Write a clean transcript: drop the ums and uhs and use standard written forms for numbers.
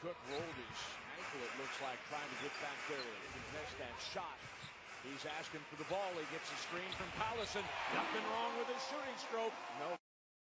Cook rolled his ankle, it looks like, trying to get back there to contest that shot. He's asking for the ball. He gets a screen from Collison. Nothing wrong with his shooting stroke. No.